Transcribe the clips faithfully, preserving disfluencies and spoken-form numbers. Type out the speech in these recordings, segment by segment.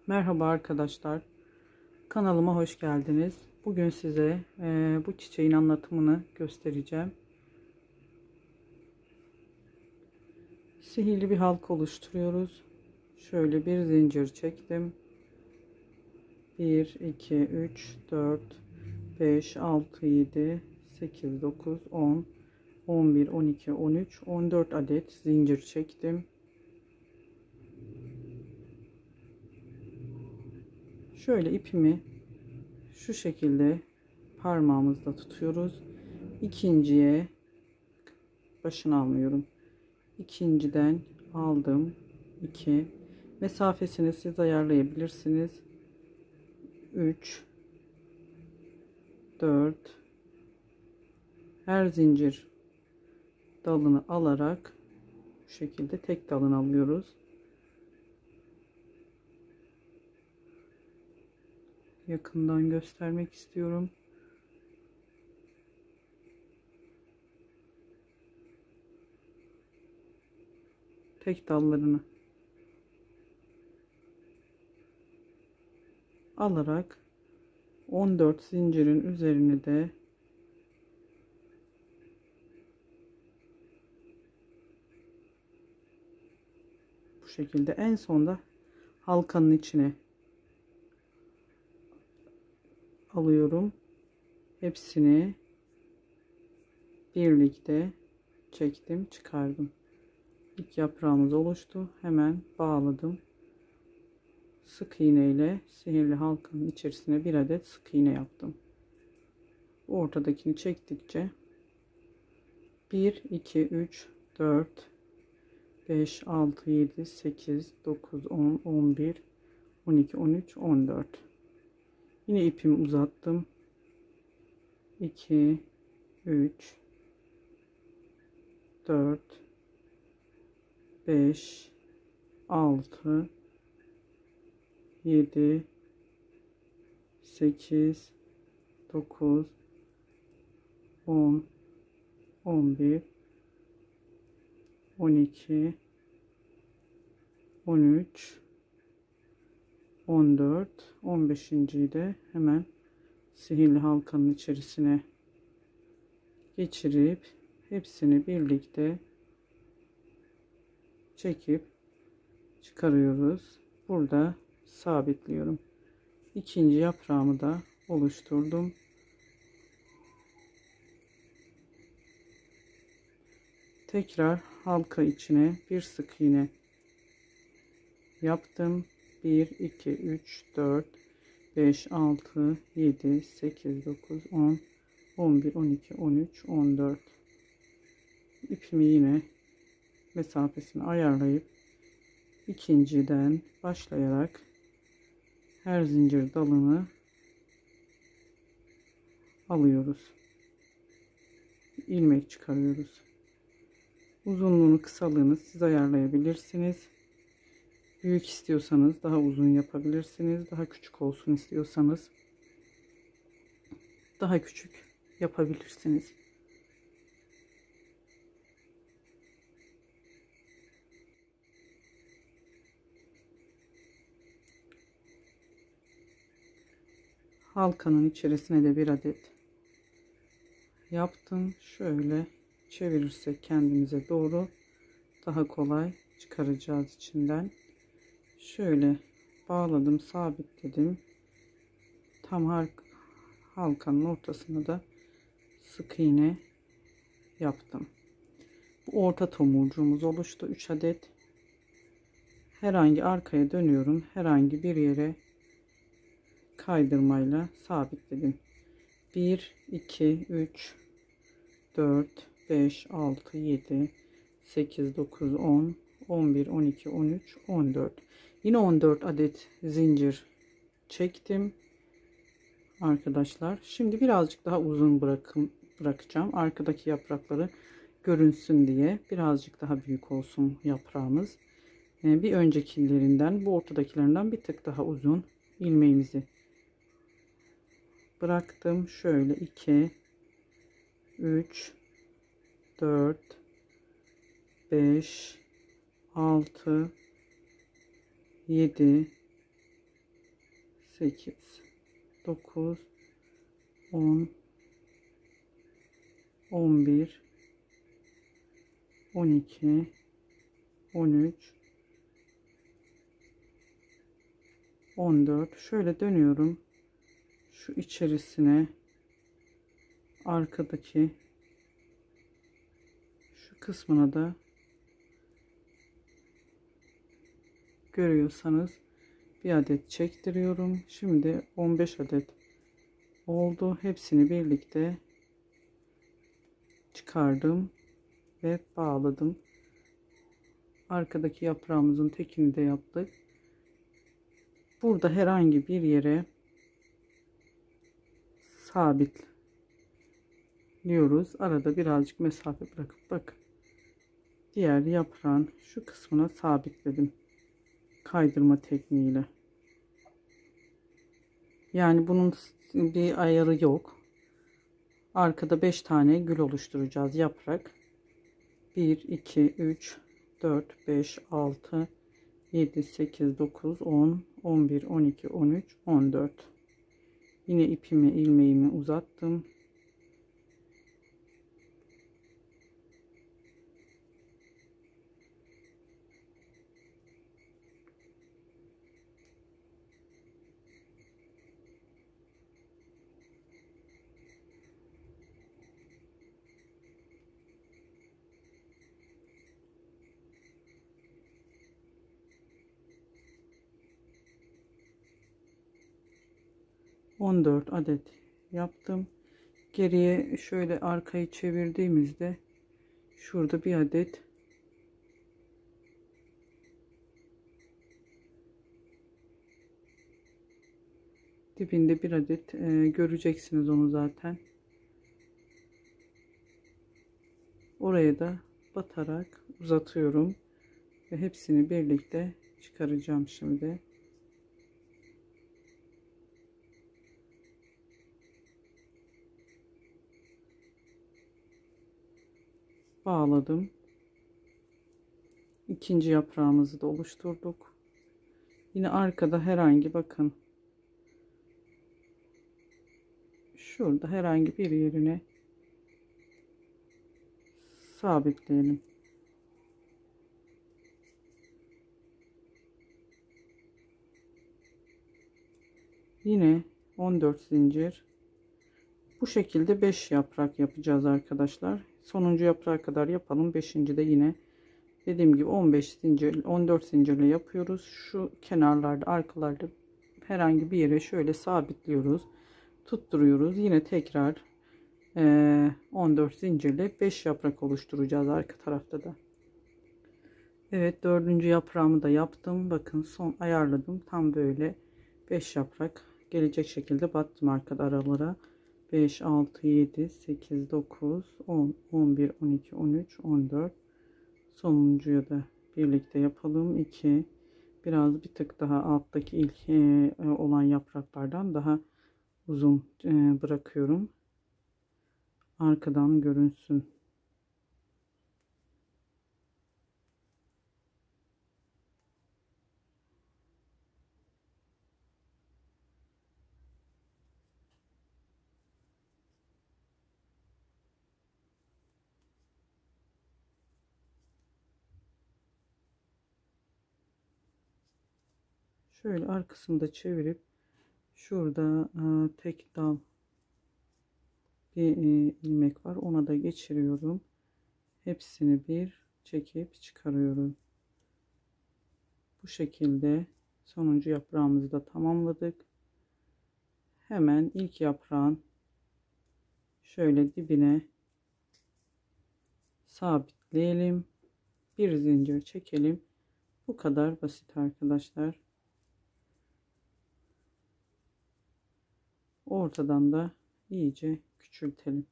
Merhaba arkadaşlar, kanalıma hoş geldiniz. Bugün size e, bu çiçeğin anlatımını göstereceğim. Sihirli bir halka oluşturuyoruz. Şöyle bir zincir çektim. bir, iki, üç, dört, beş, altı, yedi, sekiz, dokuz, on, on bir, on iki, on üç, on dört adet zincir çektim. Şöyle ipimi şu şekilde parmağımızla tutuyoruz. İkinciye başını almıyorum. İkinciden aldım. iki mesafesini siz ayarlayabilirsiniz. üç, dört, her zincir dalını alarak bu şekilde tek dalını alıyoruz. Yakından göstermek istiyorum. Tek dallarını alarak on dört zincirin üzerine de bu şekilde en sonda halkanın içine alıyorum. Hepsini birlikte çektim, çıkardım. İlk yaprağımız oluştu. Hemen bağladım. Sık iğne ile sihirli halkanın içerisine bir adet sık iğne yaptım. Ortadakini çektikçe bir, iki, üç, dört, beş, altı, yedi, sekiz, dokuz, on, on bir, on iki, on üç, on dört. Yine ipimi uzattım. iki, üç, dört, beş, altı, yedi, sekiz, dokuz, on, on bir, on iki, on üç, on dört, on beşinciyi de hemen sihirli halkanın içerisine geçirip hepsini birlikte çekip çıkarıyoruz. Burada sabitliyorum. İkinci yaprağımı da oluşturdum. Tekrar halka içine bir sık iğne yaptım. bir, iki, üç, dört, beş, altı, yedi, sekiz, dokuz, on, on bir, on iki, on üç, on dört. İpimi yine mesafesini ayarlayıp ikinciden başlayarak her zincir dalını alıyoruz. İlmek çıkarıyoruz. Uzunluğunu, kısalığını siz ayarlayabilirsiniz. Büyük istiyorsanız daha uzun yapabilirsiniz. Daha küçük olsun istiyorsanız daha küçük yapabilirsiniz. Halkanın içerisine de bir adet yaptım. Şöyle çevirirsek kendimize doğru daha kolay çıkaracağız içinden. Şöyle bağladım, sabitledim. Tam halkanın ortasına da sık iğne yaptım. Bu orta tomurcuğumuz oluştu. üç adet. Herhangi arkaya dönüyorum. Herhangi bir yere kaydırmayla sabitledim. bir, iki, üç, dört, beş, altı, yedi, sekiz, dokuz, on, on bir, on iki, on üç, on dört. Yine on dört adet zincir çektim arkadaşlar. Şimdi birazcık daha uzun bırakım bırakacağım. Arkadaki yaprakları görünsün diye birazcık daha büyük olsun yaprağımız. Yani bir öncekilerinden, bu ortadakilerinden bir tık daha uzun ilmeğimizi bıraktım. Şöyle iki, üç, dört, beş, altı, yedi, sekiz, dokuz, on, on bir, on iki, on üç, on dört. Şöyle dönüyorum. Şu içerisine arkadaki şu kısmına da görüyorsanız bir adet çektiriyorum. Şimdi on beş adet oldu. Hepsini birlikte çıkardım ve bağladım. Arkadaki yaprağımızın tekini de yaptık. Burada herhangi bir yere sabitliyoruz. Arada birazcık mesafe bırakıp bakın. Diğer yaprağın şu kısmına sabitledim. Kaydırma tekniğiyle. Yani bunun bir ayarı yok. Arkada beş tane gül oluşturacağız. Yaprak. bir, iki, üç, dört, beş, altı, yedi, sekiz, dokuz, on, on bir, on iki, on üç, on dört. Yine ipimi, ilmeğimi uzattım. on dört adet yaptım. Geriye şöyle arkayı çevirdiğimizde şurada bir adet dibinde bir adet e, göreceksiniz onu zaten. Oraya da batarak uzatıyorum ve hepsini birlikte çıkaracağım şimdi. Bağladım. İkinci yaprağımızı da oluşturduk. Yine arkada herhangi bakın şurada herhangi bir yerine sabitleyelim. Yine on dört zincir. Bu şekilde beş yaprak yapacağız arkadaşlar. Sonuncu yaprağa kadar yapalım. beşinci de yine dediğim gibi on beş zincir, on dört zincirle yapıyoruz. Şu kenarlarda, arkalarda herhangi bir yere şöyle sabitliyoruz. Tutturuyoruz. Yine tekrar on dört zincirle beş yaprak oluşturacağız arka tarafta da. Evet, dördüncü yaprağımı da yaptım. Bakın son ayarladım. Tam böyle beş yaprak gelecek şekilde battım arkada aralara. beş, altı, yedi, sekiz, dokuz, on, on bir, on iki, on üç, on dört. Sonuncuyu da birlikte yapalım. iki. Biraz bir tık daha alttaki ilk olan yapraklardan daha uzun bırakıyorum. Arkadan görünsün. Şöyle arkasını da çevirip şurada tek dal bir ilmek var. Ona da geçiriyorum. Hepsini bir çekip çıkarıyorum. Bu şekilde sonuncu yaprağımızı da tamamladık. Hemen ilk yaprağın şöyle dibine sabitleyelim. Bir zincir çekelim. Bu kadar basit arkadaşlar. Ortadan da iyice küçültelim.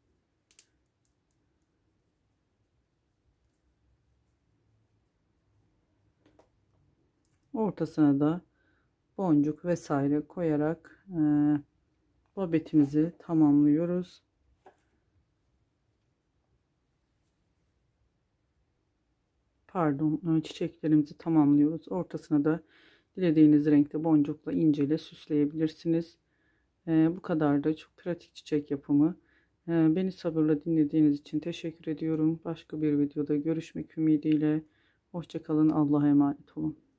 Ortasına da boncuk vesaire koyarak e, babetimizi tamamlıyoruz. Pardon, çiçeklerimizi tamamlıyoruz. Ortasına da Dilediğiniz renkte boncukla inceyle süsleyebilirsiniz. Ee, bu kadar da çok pratik çiçek yapımı. Ee, beni sabırla dinlediğiniz için teşekkür ediyorum. Başka bir videoda görüşmek ümidiyle. Hoşça kalın. Allah'a emanet olun.